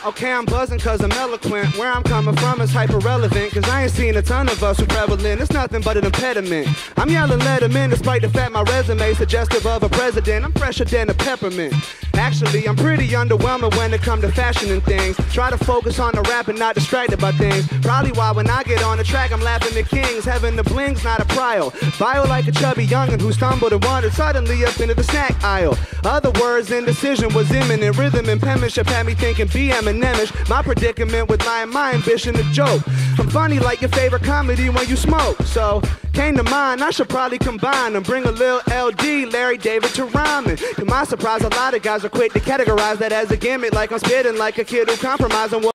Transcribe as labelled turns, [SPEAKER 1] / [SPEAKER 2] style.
[SPEAKER 1] Okay, I'm buzzing cause I'm eloquent. Where I'm coming from is hyper-relevant, cause I ain't seen a ton of us who prevalent. It's nothing but an impediment. I'm yelling let 'em in despite the fact my resume suggestive of a president. I'm fresher than a peppermint. Actually, I'm pretty underwhelming when it comes to fashion and things. Try to focus on the rap and not distracted by things. Probably why when I get on the track I'm laughing at kings. Having the bling's not a prio. Bio like a chubby youngin' who stumbled and wandered suddenly up into the snack aisle. Other words, indecision was imminent. Rhythm and penmanship had me thinking BM and Nemish. My predicament with lying my ambition to joke. I'm funny like your favorite comedy when you smoke. So, came to mind, I should probably combine and bring a little LD, Larry David to rhyming. To my surprise, a lot of guys are quick to categorize that as a gimmick, like I'm spitting like a kid who compromised on what